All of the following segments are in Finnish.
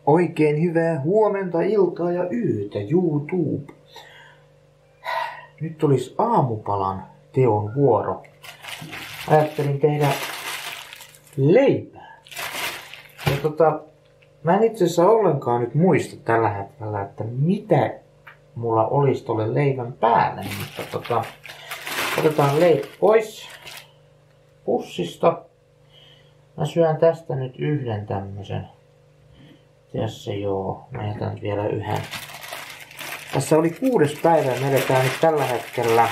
Oikein hyvää huomenta, iltaa ja yötä, YouTube. Nyt olisi aamupalan teon vuoro. Ajattelin tehdä leipää. Ja mä en itse asiassa ollenkaan nyt muista tällä hetkellä, että mitä mulla olisi tuolle leivän päällä. Mutta otetaan leipä pois pussista. Mä syön tästä nyt yhden tämmösen. Tässä joo, mä jätän vielä yhden. Tässä oli 6. päivä ja me edetään nyt tällä hetkellä.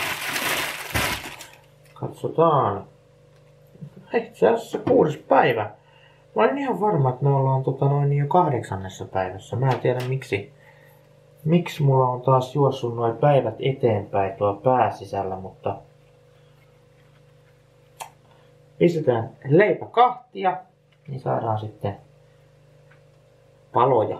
Katsotaan. Itse asiassa 6. päivä. Mä olin ihan varma, että me ollaan jo 8. päivässä. Mä en tiedä miksi mulla on taas juossut noin päivät eteenpäin tuo pääsisällä, mutta pistetään leipä kahtia, niin saadaan sitten paloja.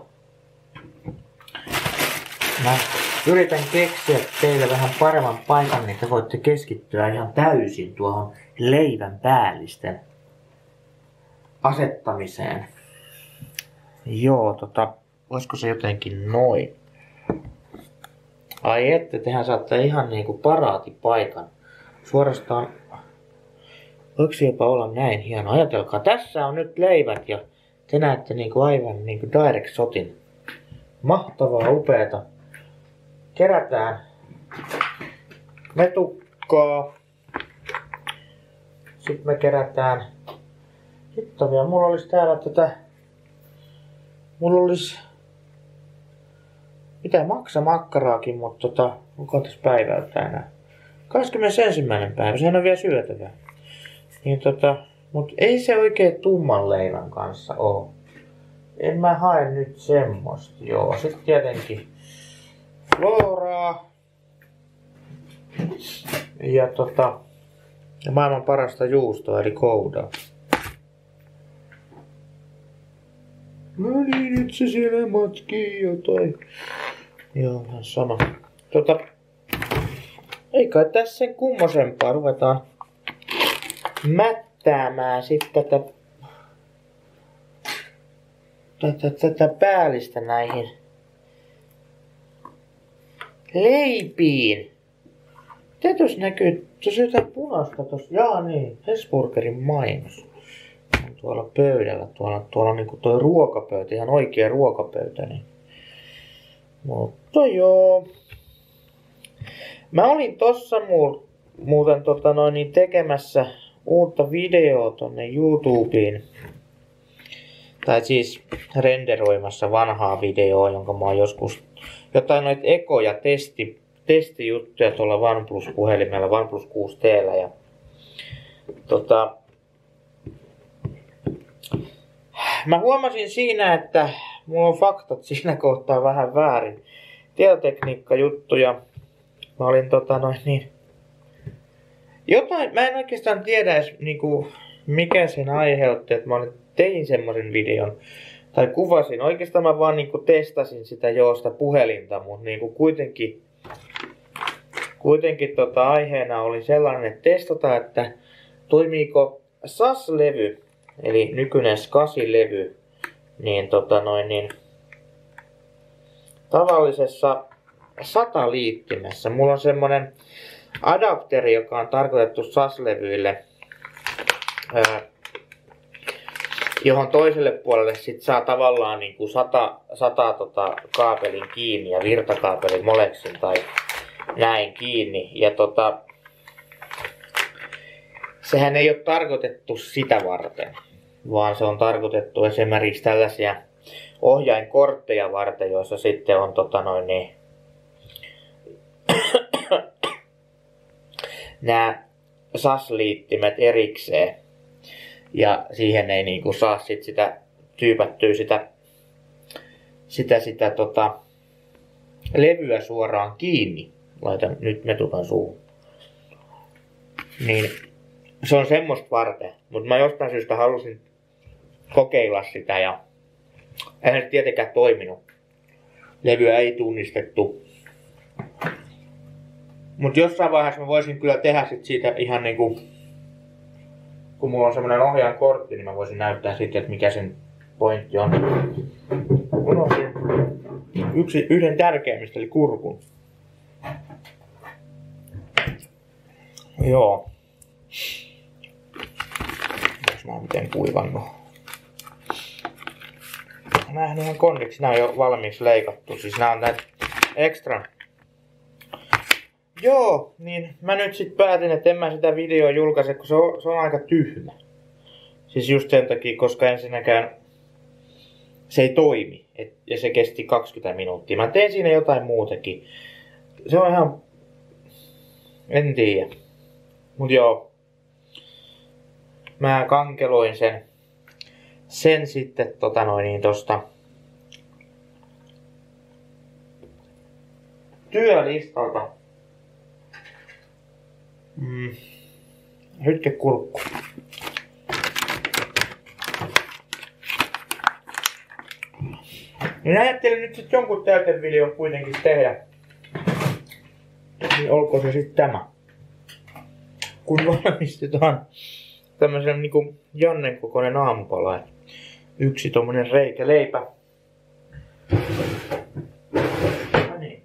Mä yritän keksiä teille vähän paremman paikan, niin te voitte keskittyä ihan täysin tuohon leivän päällisten asettamiseen. Joo, voisiko se jotenkin noin? Ai että, tehän saatte ihan niinku paraatipaikan. Suorastaan, voiko se jopa olla näin hieno? Ajatelkaa, tässä on nyt leivät ja te näette niinku aivan niinku direct shotin. Mahtavaa, upeeta. Kerätään metukkaa. Sitten me kerätään. Hittavia, mulla olisi täällä mulla olisi mitä makkaraakin, mutta onko tässä päivältä enää? 21. päivä, sehän on vielä syötävää. Niin mut ei se oikein tumman leivän kanssa oo. En mä hae nyt semmoista, joo. Sitten tietenkin Floraa. Ja ja maailman parasta juustoa, eli koudaa. No niin, nyt se siellä matkii jotain. Joo, ihan sama. Ei kai tässä sen kummosempaa. Ruvetaan mättäämään sitten tätä päällistä näihin leipiin. Tuossa näkyy, tuossa jotain punaista tossa. Jaa niin, Hesburgerin mainos. On tuolla pöydällä, tuolla on niinku toi ruokapöytä, ihan oikea ruokapöytä. Niin. Mutta joo. Mä olin tossa muuten tekemässä uutta videoa tonne YouTubeen. Tai siis renderoimassa vanhaa videoa, jonka mä oon joskus jotain noita ekoja testijuttuja tuolla OnePlus-puhelimella, OnePlus 6T:llä. Ja mä huomasin siinä, että mulla on faktat siinä kohtaa vähän väärin. Tietotekniikkajuttuja. Mä olin jotain, mä en oikeastaan tiedä edes mikä sen aiheutti, että mä tein semmoisen videon. Tai kuvasin. Oikeastaan mä vaan testasin sitä puhelinta, mutta kuitenkin aiheena oli sellainen, että testata, että toimiiko SAS-levy, eli nykyinen SCSI-levy, niin tavallisessa SATA-liittimessä. Mulla on semmonen adapteri, joka on tarkoitettu SAS-levyille, johon toiselle puolelle sit saa tavallaan sata kaapelin kiinni ja virtakaapelin moleksin tai näin kiinni. Ja sehän ei ole tarkoitettu sitä varten, vaan se on tarkoitettu esimerkiksi tällaisia ohjainkortteja varten, joissa sitten on nämä SAS-liittimet erikseen. Ja siihen ei saa sitä tyypättyä sitä levyä suoraan kiinni. Laitan nyt metukan suuhun. Niin se on semmoista varten. Mutta mä jostain syystä halusin kokeilla sitä ja eihän se tietenkään toiminut. Levyä ei tunnistettu. Mut jossain vaiheessa mä voisin kyllä tehdä siitä ihan kun mulla on semmonen ohjainkortti, niin mä voisin näyttää sitten, että mikä sen pointti on. Unohdin yhden tärkeimmistä, eli kurkun. Joo. Jos mä oon miten kuivannut. Näähän ihan kondiksi, nää on jo valmiiksi leikattu. Siis nää on näitä extra. Joo, niin mä nyt sit päätin, että en mä sitä videoa julkaise, kun se on aika tyhmä. Siis just sen takia, koska ensinnäkään se ei toimi. Ja se kesti 20 minuuttia. Mä tein siinä jotain muutakin. Se on ihan... En tiedä. Mut joo. Mä kankeloin sen sitten tosta työlistalta. Hytkekurkku. Niin ajattelin nyt sit jonkun täytevideon kuitenkin tehdä. Niin olkoon se sit tämä. Kun valmistetaan tämmösen niinku Jannen kokoinen aamupala. Yksi tommonen reikäleipä. No niin.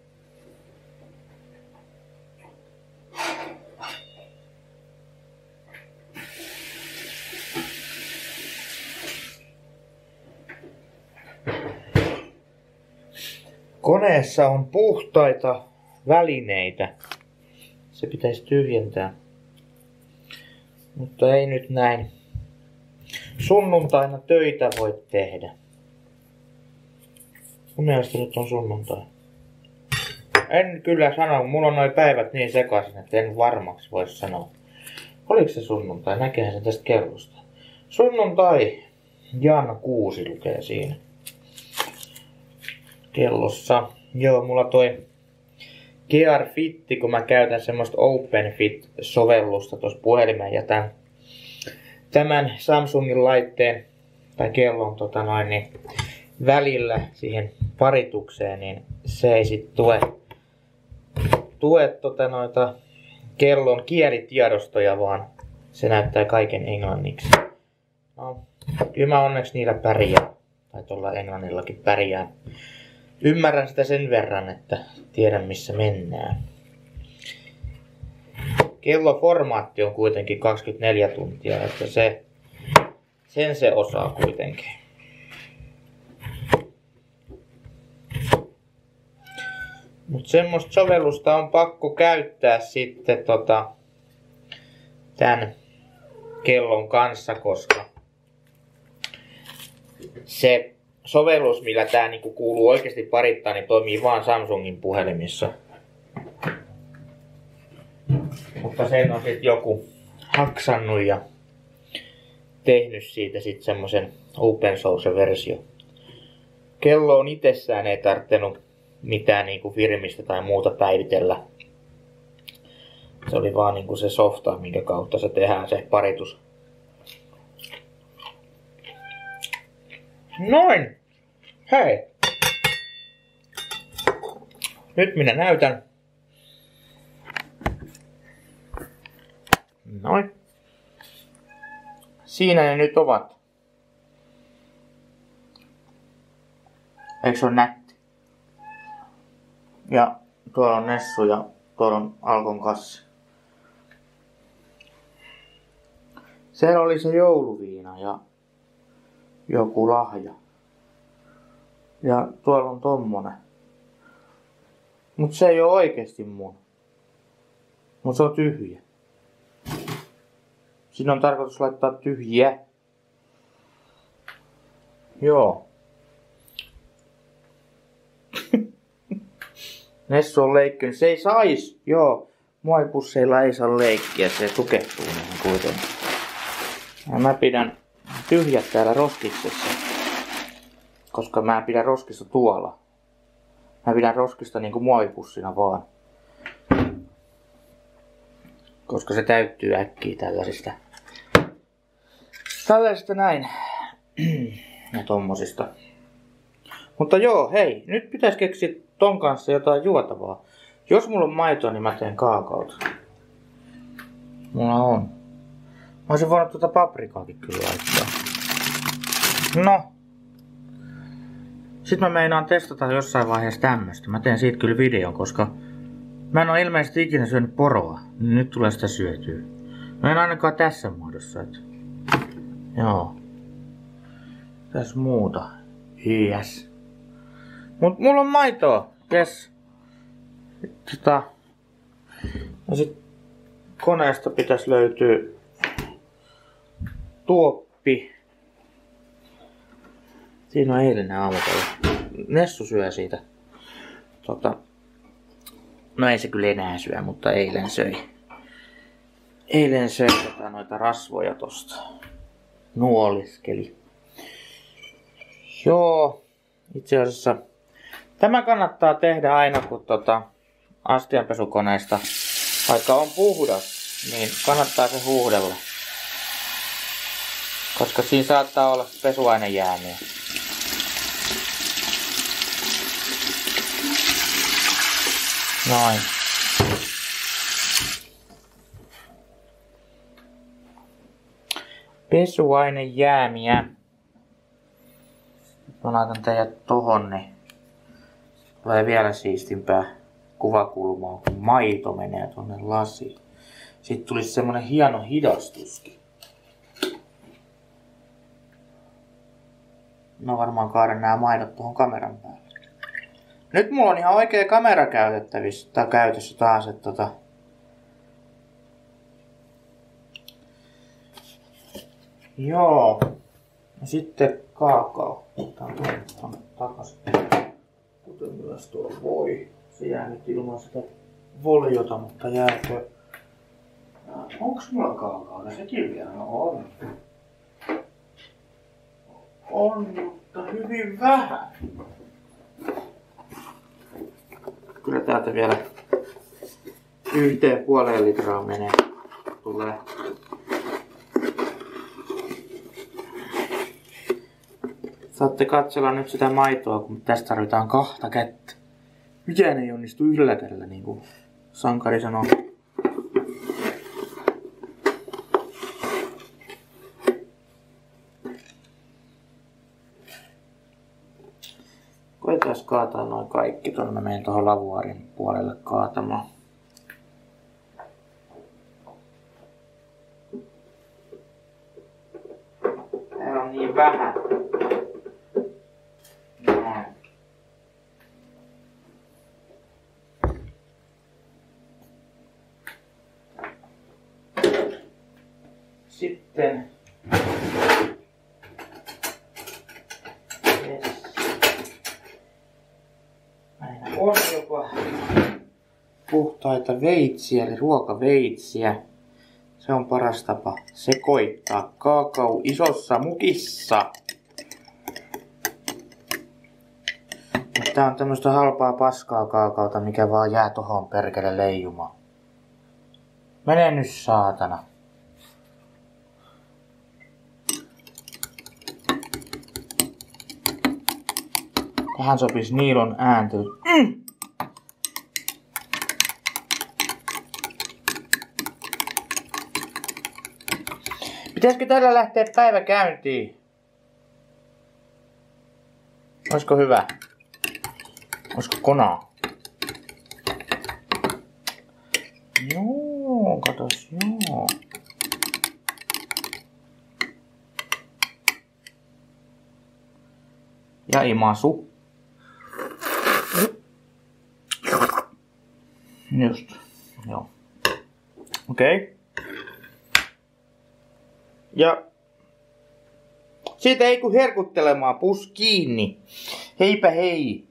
Koneessa on puhtaita välineitä. Se pitäisi tyhjentää. Mutta ei nyt näin sunnuntaina töitä voi tehdä. Mun mielestä nyt on sunnuntai. En kyllä sano, mulla on noi päivät niin sekaisin, että en varmaksi voi sanoa. Oliko se sunnuntai? Näkehän sen tästä kellosta. Sunnuntai. Jan 6 lukee siinä. Kellossa. Joo, mulla toi Gear Fitti, kun mä käytän semmoista OpenFit-sovellusta tuossa puhelimeen ja tämän Samsungin laitteen tai kellon niin välillä siihen paritukseen, niin se ei sit tue kellon kielitiedostoja, vaan se näyttää kaiken englanniksi. No, kyllä mä onneksi niillä pärjään, tai tuolla englannillakin pärjään. Ymmärrän sitä sen verran, että tiedän missä mennään. Kelloformaatti on kuitenkin 24 tuntia, että sen se osaa kuitenkin. Mut semmoista sovellusta on pakko käyttää sitten tän kellon kanssa, koska se sovellus, millä tää niinku kuuluu oikeasti parittaa, niin toimii vaan Samsungin puhelimissa. Mutta sen on sit joku haksannut ja tehnyt siitä sit semmosen open source versio. Kelloon itsessään ei tarvinnut mitään niinku firmistä tai muuta päivitellä. Se oli vaan niinku se softa, minkä kautta se tehdään se paritus. Noin! Hei! Nyt minä näytän. Noin. Siinä ne nyt ovat. Eikö se ole nätti? Ja tuolla on Nessu ja tuolla on Alkon kassi. Siellä oli se jouluviina ja joku lahja. Ja tuolla on tommonen. Mut se ei oo oikeesti mun. Mut se on tyhjä. Siinä on tarkoitus laittaa tyhjiä. Joo. Nessu on leikkinyt. Se ei sais. Joo. Muovipusseilla ei saa leikkiä. Se tukehtuu niihin kuitenkin. Ja mä pidän tyhjät täällä roskiksessa. Koska mä pidän roskista tuolla. Mä pidän roskista niinku muovipussina vaan. Koska se täyttyy äkkiä tällaisista. Tällaisista näin. Ja tommosista. Mutta joo, hei. Nyt pitäisi keksiä ton kanssa jotain juotavaa. Jos mulla on maitoa, niin mä teen kaakaota. Mulla on. Mä olisin voinut paprikaakin kyllä laittaa. No. Sitten mä meinaan testata jossain vaiheessa tämmöstä. Mä teen siitä kyllä videon, koska mä en oo ilmeisesti ikinä syönyt poroa. Nyt tulee sitä syötyä. Mä en ainakaan tässä muodossa. Et... Joo. Tässä muuta. Yes. Mut mulla on maitoa. Yes. Ja sit koneesta pitäisi löytyä tuoppi. Siinä on eilinen aamupala. Nessu syö siitä. No ei se kyllä enää syö, mutta eilen söi. Eilen söi noita rasvoja tosta. Nuoliskeli. Joo. Itse asiassa tämä kannattaa tehdä aina kun astianpesukoneesta, vaikka on puhdas, niin kannattaa se huuhdella. Koska siinä saattaa olla pesuainejäämiä. Noin. Pesuainejäämiä. Mä laitan teidät tohon, niin tulee vielä siistimpää kuvakulmaa, kun maito menee tonne lasiin. Sitten tulisi semmonen hieno hidastuskin. No varmaan kaadan nää maidot tuohon kameran päälle. Nyt mulla on ihan oikea kamera käytettävissä tai käytössä taas, että Joo. Ja sitten kaakao. Otetaan tuonne takaisin. Kuten myös tuo voi. Se jää nyt ilman sitä voljota, mutta jääkö... Onks mulla kaakaota? Sekin vielä on. On, mutta hyvin vähän. Kyllä täältä vielä 1,5 litraa menee. Tulee. Saatte katsella nyt sitä maitoa, kun tästä tarvitaan 2 kättä. Mikään ei onnistu yhdellä kädellä, niin kuin sankari sanoo. Koetaan kaataa noin kaikki. Tuonne mä menen tuohon lavuaarin puolelle kaatamaan. Täällä on niin vähän. Sitten on jopa puhtaita veitsiä, eli ruokaveitsiä. Se on paras tapa sekoittaa kaakao isossa mukissa. Tää on tämmöstä halpaa paskaa kaakaota, mikä vaan jää tohon perkele leijumaan. Mene nyt saatana. Tähän sopisi Niilon ääntely. Pitäisikö tällä lähteä päivä käyntiin? Olisiko hyvä? Olisiko konaa? Joo, katos, joo. Ja imasu. Just, joo. Okei. Ja siitä ei kun herkuttelemaan, pus kiinni. Heipä hei.